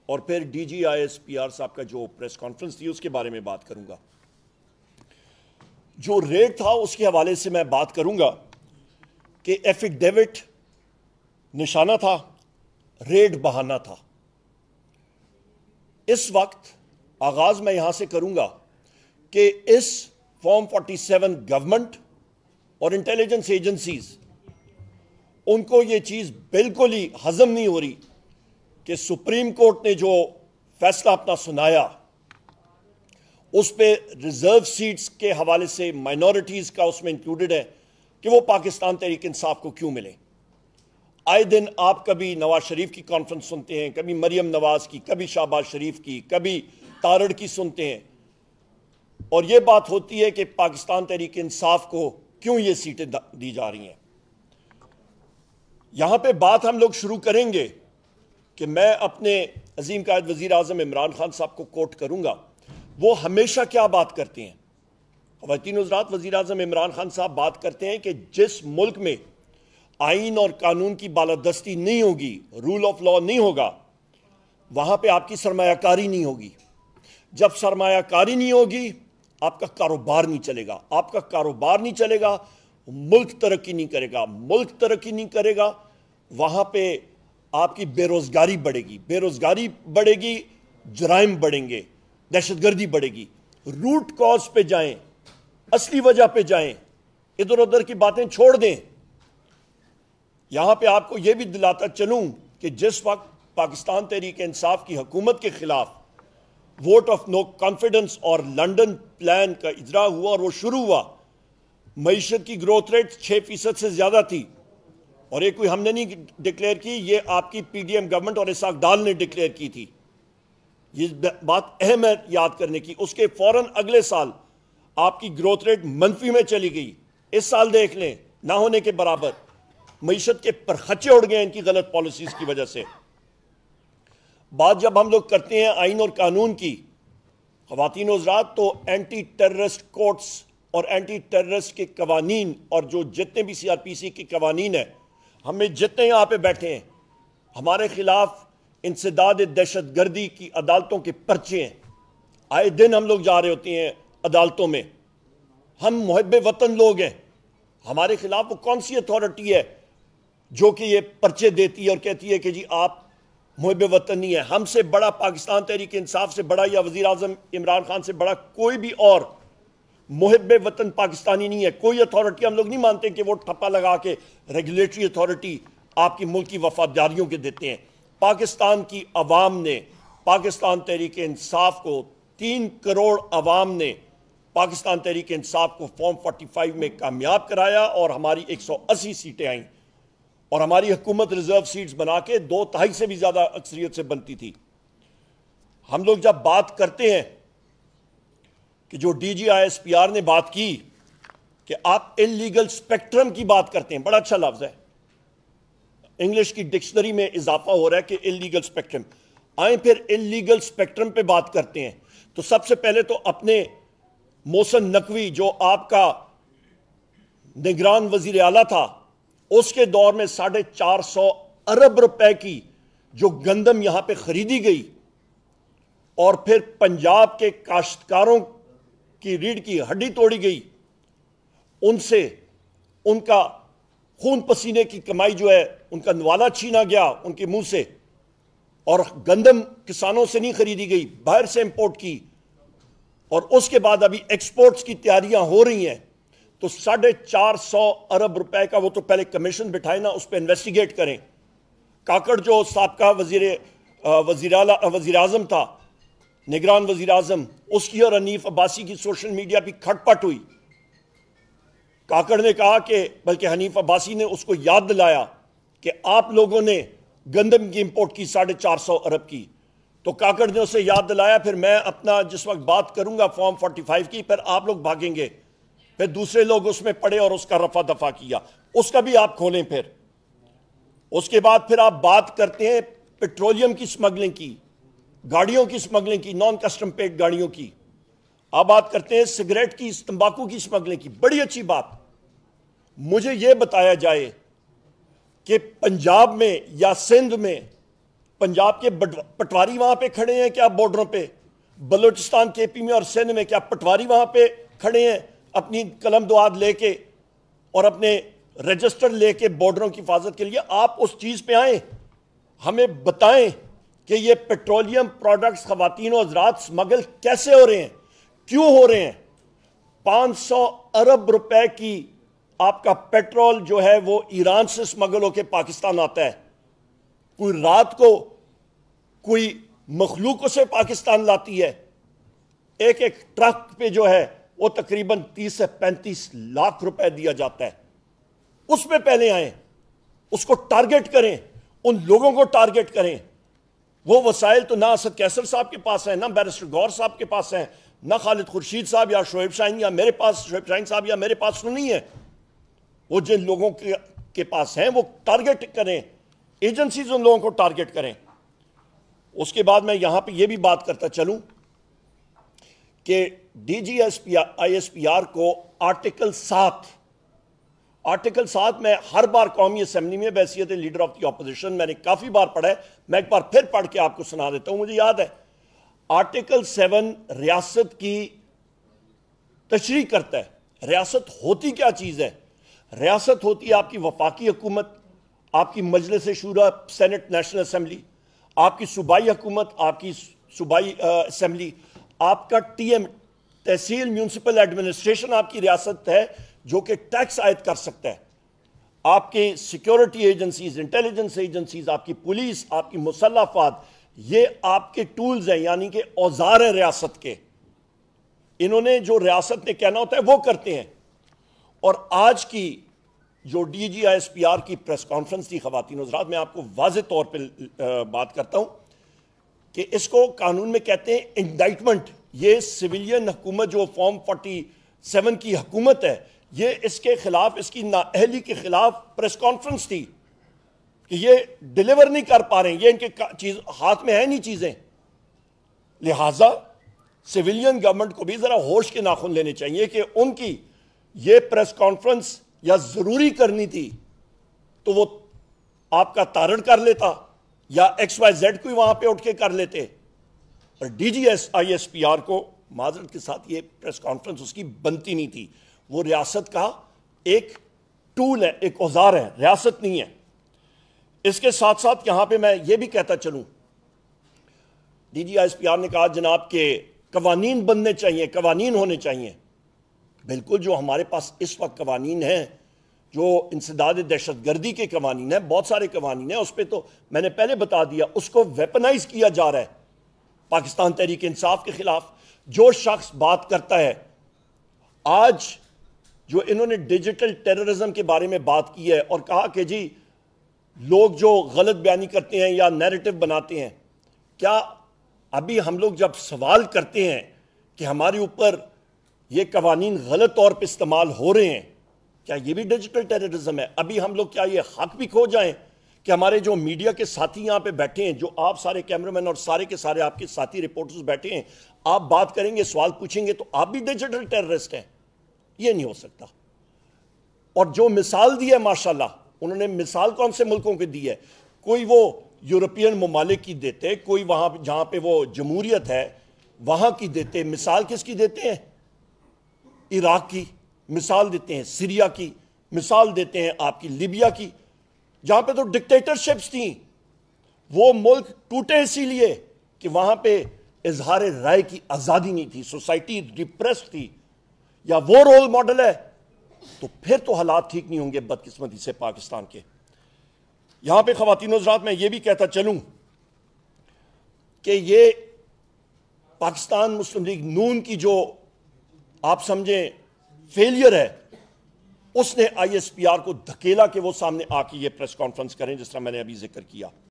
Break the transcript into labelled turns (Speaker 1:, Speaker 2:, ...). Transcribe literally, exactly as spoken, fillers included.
Speaker 1: और फिर D G I S P R साहब का जो प्रेस कॉन्फ्रेंस थी उसके बारे में बात करूंगा। जो रेड था उसके हवाले से मैं बात करूंगा कि एफिडेविट निशाना था, रेड बहाना था। इस वक्त आगाज मैं यहां से करूंगा कि इस फॉर्म सैंतालीस गवर्नमेंट और इंटेलिजेंस एजेंसीज, उनको यह चीज बिल्कुल ही हजम नहीं हो रही कि सुप्रीम कोर्ट ने जो फैसला अपना सुनाया उस पे रिजर्व सीट्स के हवाले से माइनॉरिटीज का उसमें इंक्लूडेड है कि वो पाकिस्तान तहरीक इंसाफ को क्यों मिले। आए दिन आप कभी नवाज शरीफ की कॉन्फ्रेंस सुनते हैं, कभी मरियम नवाज की, कभी शहबाज शरीफ की, कभी तारड़ की सुनते हैं, और यह बात होती है कि पाकिस्तान तहरीक इंसाफ को क्यों ये सीटें दी जा रही हैं। यहां पे बात हम लोग शुरू करेंगे कि मैं अपने अजीम कायद वजीर आजम इमरान खान साहब को कोट करूंगा। वो हमेशा क्या बात करते हैं, ख़वातीन हज़रात, वजीर आजम इमरान खान साहब बात करते हैं कि जिस मुल्क में आइन और कानून की बालादस्ती नहीं होगी, रूल ऑफ लॉ नहीं होगा, वहां पे आपकी सरमायाकारी नहीं होगी। जब सरमायाकारी नहीं होगी आपका कारोबार नहीं चलेगा, आपका कारोबार नहीं चलेगा, मुल्क तरक्की नहीं करेगा, मुल्क तरक्की नहीं करेगा, वहां पे आपकी बेरोजगारी बढ़ेगी, बेरोजगारी बढ़ेगी, जराइम बढ़ेंगे, दहशतगर्दी बढ़ेगी। रूट कॉज पे जाएं, असली वजह पे जाएं, इधर उधर की बातें छोड़ दें। यहां पे आपको यह भी दिलाता चलूं कि जिस वक्त पाकिस्तान तहरीक इंसाफ की हुकूमत के खिलाफ वोट ऑफ नो कॉन्फिडेंस और लंदन प्लान का इजरा हुआ और वो शुरू हुआ, मईशत की ग्रोथ रेट छह फीसद से ज्यादा थी, और ये कोई हमने नहीं डिक्लेयर की, ये आपकी पीडीएम गवर्नमेंट और इसाक डाल ने डिक्लेयर की थी। ये बात अहम है याद करने की। उसके फौरन अगले साल आपकी ग्रोथ रेट मंफी में चली गई। इस साल देख लें, ना होने के बराबर। मईशत के परखचे उड़ गए इनकी गलत पॉलिसीज की वजह से। बात जब हम लोग करते हैं आइन और कानून की, ख़वातीन हज़रात, तो एंटी टेररिस्ट कोर्ट्स और एंटी टेररिस्ट के कवानीन और जो जितने भी सी आर पी सी के कवानीन हैं, हमें जितने यहाँ पे बैठे हैं, हमारे खिलाफ इंसदाद दहशत गर्दी की अदालतों के पर्चे हैं। आए दिन हम लोग जा रहे होते हैं अदालतों में। हम मुहब्बे वतन लोग हैं, हमारे खिलाफ वो कौन सी अथॉरिटी है जो कि ये पर्चे देती है और कहती है कि जी आप मुहब्बे वतन नहीं है। हमसे बड़ा पाकिस्तान तहरीक इंसाफ से बड़ा या वजीर आजम इमरान खान से बड़ा कोई भी और मुहब्बे वतन पाकिस्तानी नहीं है। कोई अथॉरिटी हम लोग नहीं मानते कि वो ठप्पा लगा के रेगुलेटरी अथॉरिटी आपकी मुल्क की वफादारियों के देते हैं। पाकिस्तान की अवाम ने, पाकिस्तान तहरीक इंसाफ को, तीन करोड़ अवाम ने पाकिस्तान तहरीक इंसाफ को फॉर्म पैंतालीस में कामयाब कराया और हमारी एक सौ अस्सी सीटें आईं, और हमारी हुकूमत रिजर्व सीट्स बना के दो तिहाई से भी ज्यादा अक्सरियत से बनती थी। हम लोग जब बात करते हैं कि जो D G I S P R ने बात की कि आप इलीगल स्पेक्ट्रम की बात करते हैं, बड़ा अच्छा लफ्ज है, इंग्लिश की डिक्शनरी में इजाफा हो रहा है कि इलीगल स्पेक्ट्रम। आए फिर इलीगल स्पेक्ट्रम पे बात करते हैं, तो सबसे पहले तो अपने मोहसिन नकवी जो आपका निगरान वजीर आला था, उसके दौर में साढ़े चार सौ अरब रुपए की जो गंदम यहां पे खरीदी गई, और फिर पंजाब के काश्तकारों की रीढ़ की हड्डी तोड़ी गई, उनसे उनका खून पसीने की कमाई जो है उनका नवाला छीना गया उनके मुंह से, और गंदम किसानों से नहीं खरीदी गई, बाहर से इंपोर्ट की, और उसके बाद अभी एक्सपोर्ट्स की तैयारियां हो रही हैं। तो साढ़े चार सौ अरब रुपए का वो तो पहले कमीशन बिठाए ना, उस पर इन्वेस्टिगेट करें। काकड़ जो साबका वजीर वजीर वजीर आजम था, निगरान वजीर आजम, उसकी और हनीफ अब्बासी की सोशल मीडिया पर खटपट हुई। काकड़ ने कहा कि, बल्कि हनीफ अब्बासी ने उसको याद दिलाया कि आप लोगों ने गंदम की इंपोर्ट की साढ़े चार सौ अरब की। तो काकड़ ने उसे याद दिलाया, फिर मैं अपना जिस वक्त बात करूंगा फॉर्म पैंतालीस की, फिर आप लोग भागेंगे, फिर दूसरे लोग उसमें पड़े और उसका रफा दफा किया, उसका भी आप खोलें। फिर उसके बाद फिर आप बात करते हैं पेट्रोलियम की स्मगलिंग की, गाड़ियों की स्मगलिंग की, नॉन कस्टम पेड गाड़ियों की। अब बात करते हैं सिगरेट की, तंबाकू की स्मगलिंग की। बड़ी अच्छी बात, मुझे यह बताया जाए कि पंजाब में या सिंध में पंजाब के पटवारी वहां पे खड़े हैं क्या बॉर्डरों पे? बलूचिस्तान केपी में और सिंध में क्या पटवारी वहां पे खड़े हैं अपनी कलम दुआद लेके और अपने रजिस्टर लेके बॉर्डरों की हिफाजत के लिए? आप उस चीज पे आए, हमें बताएं कि ये पेट्रोलियम प्रोडक्ट्स खवातीन और हज़रात स्मगल कैसे हो रहे हैं, क्यों हो रहे हैं? पांच सौ अरब रुपए की आपका पेट्रोल जो है वो ईरान से स्मगल होकर पाकिस्तान आता है। कोई रात को कोई मखलूकों से पाकिस्तान लाती है। एक एक ट्रक पे जो है वो तकरीबन तीस से पैंतीस लाख रुपए दिया जाता है। उसमें पहले आए, उसको टारगेट करें, उन लोगों को टारगेट करें। वो वसाइल तो ना असद कैसर साहब के पास है, ना बैरिस्टर गौर साहब के पास है, ना खालिद खुर्शीद साहब या शोएब शाहीन या मेरे पास शोएब शाहीन साहब या मेरे पास तो नहीं है। वो जिन लोगों के, के पास हैं वो टारगेट करें, एजेंसीज उन लोगों को टारगेट करें। उसके बाद मैं यहां पे ये भी बात करता चलूं कि डीजीआईएसपीआर को आर्टिकल सात आर्टिकल सात में हर बार कौमी असेंबली में बैसियत लीडर ऑफ द ऑपोजिशन मैंने काफी बार पढ़ा है, मैं एक बार फिर पढ़ के आपको सुना देता हूं। मुझे याद है आर्टिकल सेवन रियासत की तशरीह करता है। रियासत होती क्या चीज है? रियासत होती है आपकी वफाकी हुकूमत, आपकी मजलिस शूरा सेनेट नेशनल असेंबली, आपकी सूबाई हुकूमत, आपकी सूबाई असेंबली, आपका टीएम तहसील म्यूनिसिपल एडमिनिस्ट्रेशन आपकी रियासत है जो कि टैक्स आयद कर सकता है। आपके सिक्योरिटी एजेंसीज, इंटेलिजेंस एजेंसीज, आपकी पुलिस, आपकी मुसल्लह अफवाद, ये आपके टूल्स हैं, यानी कि औजार हैं रियासत के। इन्होंने जो रियासत ने कहना होता है वो करते हैं। और आज की जो डीजीआईएसपीआर की प्रेस कॉन्फ्रेंस थी खवातीन हज़रात, मैं आपको वाज़ेह तौर पर बात करता हूं कि इसको कानून में कहते हैं इंडाइटमेंट। ये सिविलियन हुकूमत जो फॉर्म फोर्टी सेवन की हुकूमत है, ये इसके खिलाफ, इसकी नाअहली के खिलाफ प्रेस कॉन्फ्रेंस थी कि ये डिलीवर नहीं कर पा रहे हैं, ये इनके चीज हाथ में है नहीं चीजें। लिहाजा सिविलियन गवर्नमेंट को भी जरा होश के नाखून लेने चाहिए कि उनकी ये प्रेस कॉन्फ्रेंस या जरूरी करनी थी तो वो आपका तारण कर लेता या एक्स वाई जेड कोई वहां पे उठ के कर लेते। और डीजीआईएसपीआर को माजरत के साथ ये प्रेस कॉन्फ्रेंस उसकी बनती नहीं थी। वो रियासत का एक टूल है, एक औजार है, रियासत नहीं है। इसके साथ साथ यहां पे मैं ये भी कहता चलूं, डीजीआईएसपीआर ने कहा जनाब के कवानीन बनने चाहिए, कवानीन होने चाहिए। बिल्कुल, जो हमारे पास इस वक्त कवानीन हैं, जो इंसदाद दहशतगर्दी के कवानीन हैं, बहुत सारे कवानीन हैं, उस पर तो मैंने पहले बता दिया, उसको वेपनाइज किया जा रहा है पाकिस्तान तहरीक इंसाफ के खिलाफ। जो शख्स बात करता है, आज जो इन्होंने डिजिटल टेररिज्म के बारे में बात की है और कहा कि जी लोग जो गलत बयानी करते हैं या नैरेटिव बनाते हैं, क्या अभी हम लोग जब सवाल करते हैं कि हमारे ऊपर ये कवानीन गलत तौर पर इस्तेमाल हो रहे हैं, क्या ये भी डिजिटल टेररिज्म है? अभी हम लोग क्या ये हक भी खो जाएं कि हमारे जो मीडिया के साथी यहां पे बैठे हैं, जो आप सारे कैमरामैन और सारे के सारे आपके साथी रिपोर्टर्स बैठे हैं, आप बात करेंगे, सवाल पूछेंगे तो आप भी डिजिटल टेररिस्ट हैं? ये नहीं हो सकता। और जो मिसाल दी है माशाल्लाह, उन्होंने मिसाल कौन से मुल्कों की दी है? कोई वो यूरोपियन ममालिक की देते, कोई वहां जहां पे वो जमहूरियत है वहां की देते। मिसाल किसकी देते हैं? इराक की मिसाल देते हैं, सीरिया की मिसाल देते हैं, आपकी लीबिया की, जहां पे तो डिक्टेटरशिप्स थी। वो मुल्क टूटे इसीलिए कि वहां पे इजहार राय की आजादी नहीं थी, सोसाइटी रिप्रेस थी। या वो रोल मॉडल है तो फिर तो हालात ठीक नहीं होंगे बदकिस्मती से पाकिस्तान के। यहां पे खवातीन हज़रात मैं ये भी कहता चलूं कि ये पाकिस्तान मुस्लिम लीग नून की जो आप समझें फेलियर है, उसने आईएसपीआर को धकेला कि वो सामने आके ये प्रेस कॉन्फ्रेंस करें जिस तरह मैंने अभी जिक्र किया।